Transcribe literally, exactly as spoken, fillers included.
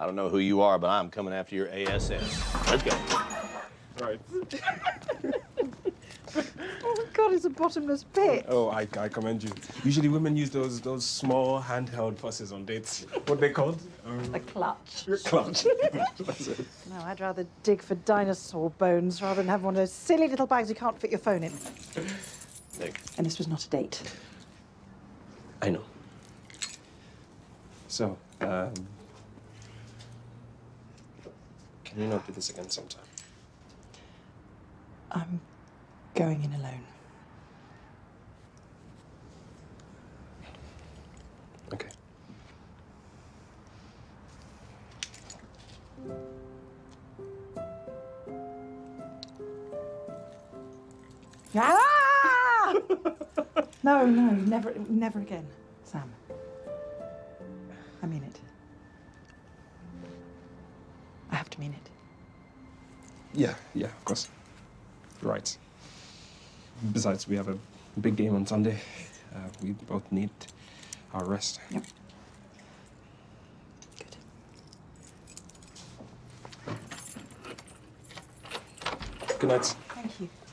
I don't know who you are, but I'm coming after your A S S. Let's go. Right. Oh my God, it's a bottomless pit. Oh, I, I commend you. Usually women use those those small handheld buses on dates. What they called? Um, A clutch. clutch. No, I'd rather dig for dinosaur bones rather than have one of those silly little bags you can't fit your phone in. Nick. And this was not a date. I know. So, um, can you not do this again sometime? I'm going in alone. Okay. Ah! No, no, never, never again, Sam. I mean it. I have to mean it. Yeah, yeah, of course. Right. Besides, we have a big game on Sunday. Uh, we both need our rest. Yep. Good. Good night. Thank you.